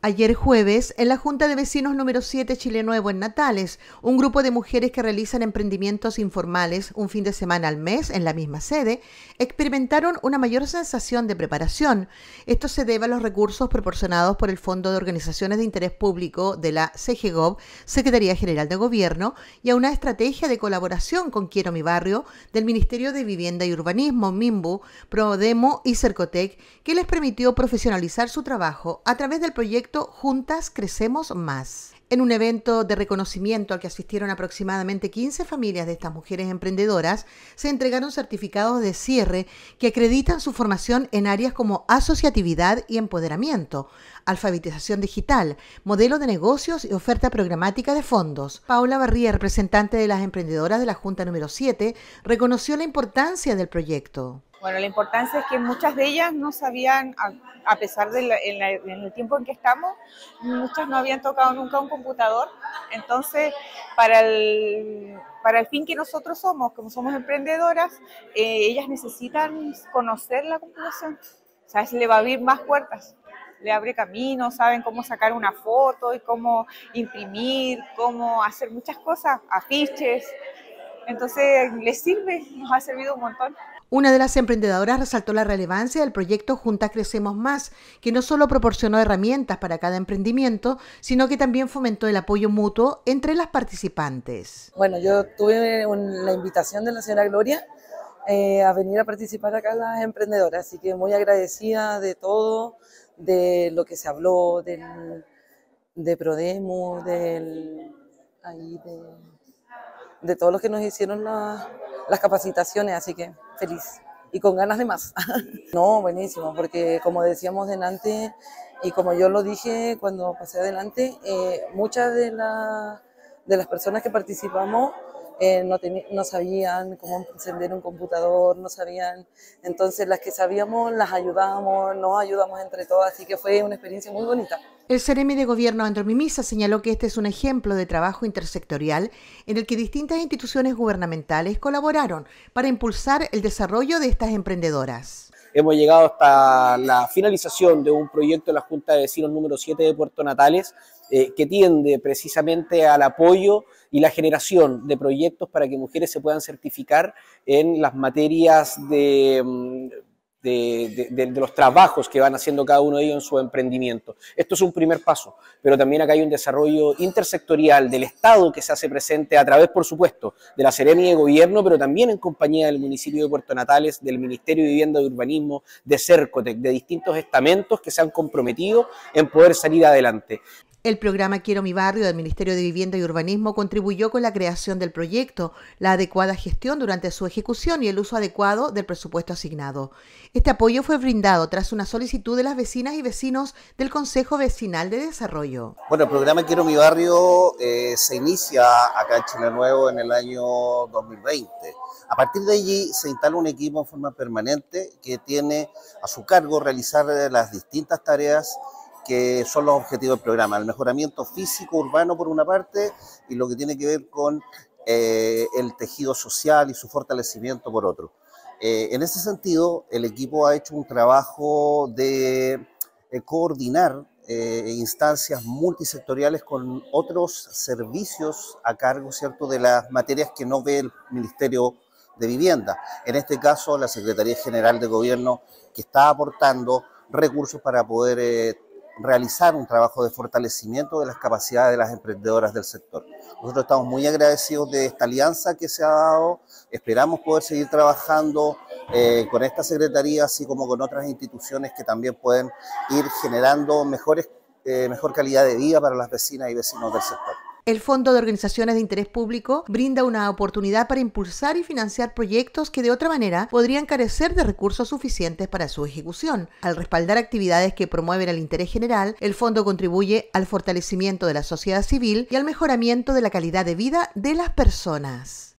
Ayer jueves, en la Junta de Vecinos número 7 Chile Nuevo en Natales, un grupo de mujeres que realizan emprendimientos informales un fin de semana al mes en la misma sede, experimentaron una mayor sensación de preparación. Esto se debe a los recursos proporcionados por el Fondo de Organizaciones de Interés Público de la CGGOV, Secretaría General de Gobierno, y a una estrategia de colaboración con Quiero mi Barrio del Ministerio de Vivienda y Urbanismo, MIMBU, Prodemo y Cercotec, que les permitió profesionalizar su trabajo a través del proyecto Juntas Crecemos Más. En un evento de reconocimiento al que asistieron aproximadamente 15 familias de estas mujeres emprendedoras, se entregaron certificados de cierre que acreditan su formación en áreas como asociatividad y empoderamiento, alfabetización digital, modelo de negocios y oferta programática de fondos. Paula Barría, representante de las emprendedoras de la Junta número 7, reconoció la importancia del proyecto. Bueno, la importancia es que muchas de ellas no sabían, a pesar de en el tiempo en que estamos, muchas no habían tocado nunca un computador. Entonces, para el fin que nosotros somos, como somos emprendedoras, ellas necesitan conocer la computación. O sea, le va a abrir más puertas, le abre camino, saben cómo sacar una foto y cómo imprimir, cómo hacer muchas cosas, afiches. Entonces, les sirve, nos ha servido un montón. Una de las emprendedoras resaltó la relevancia del proyecto Juntas Crecemos Más, que no solo proporcionó herramientas para cada emprendimiento, sino que también fomentó el apoyo mutuo entre las participantes. Bueno, yo tuve la invitación de la señora Gloria a venir a participar acá las emprendedoras, así que muy agradecida de todo, de lo que se habló, de Prodemo, de todo lo que nos hicieron las capacitaciones, así que feliz y con ganas de más. No, buenísimo, porque como decíamos delante y como yo lo dije cuando pasé adelante, muchas de las personas que participamos no sabían cómo encender un computador, no sabían, entonces las que sabíamos las ayudábamos, nos ayudamos entre todas, así que fue una experiencia muy bonita. El Seremi de Gobierno Andrés Mimisa señaló que este es un ejemplo de trabajo intersectorial en el que distintas instituciones gubernamentales colaboraron para impulsar el desarrollo de estas emprendedoras. Hemos llegado hasta la finalización de un proyecto de la Junta de Vecinos número 7 de Puerto Natales, que tiende precisamente al apoyo y la generación de proyectos para que mujeres se puedan certificar en las materias de los trabajos que van haciendo cada uno de ellos en su emprendimiento. Esto es un primer paso, pero también acá hay un desarrollo intersectorial del Estado que se hace presente a través, por supuesto, de la Seremi de Gobierno, pero también en compañía del municipio de Puerto Natales, del Ministerio de Vivienda y Urbanismo, de Cercotec, de distintos estamentos que se han comprometido en poder salir adelante. El programa Quiero mi Barrio del Ministerio de Vivienda y Urbanismo contribuyó con la creación del proyecto, la adecuada gestión durante su ejecución y el uso adecuado del presupuesto asignado. Este apoyo fue brindado tras una solicitud de las vecinas y vecinos del Consejo Vecinal de Desarrollo. Bueno, el programa Quiero mi Barrio se inicia acá en Chile Nuevo en el año 2020. A partir de allí se instala un equipo en forma permanente que tiene a su cargo realizar las distintas tareas que son los objetivos del programa, el mejoramiento físico urbano por una parte y lo que tiene que ver con el tejido social y su fortalecimiento por otro. En ese sentido, el equipo ha hecho un trabajo de coordinar instancias multisectoriales con otros servicios a cargo, ¿cierto?, de las materias que no ve el Ministerio de Vivienda. En este caso, la Secretaría General de Gobierno, que está aportando recursos para poder realizar un trabajo de fortalecimiento de las capacidades de las emprendedoras del sector. Nosotros estamos muy agradecidos de esta alianza que se ha dado, esperamos poder seguir trabajando con esta secretaría, así como con otras instituciones que también pueden ir generando mejor calidad de vida para las vecinas y vecinos del sector. El Fondo de Organizaciones de Interés Público brinda una oportunidad para impulsar y financiar proyectos que de otra manera podrían carecer de recursos suficientes para su ejecución. Al respaldar actividades que promueven el interés general, el fondo contribuye al fortalecimiento de la sociedad civil y al mejoramiento de la calidad de vida de las personas.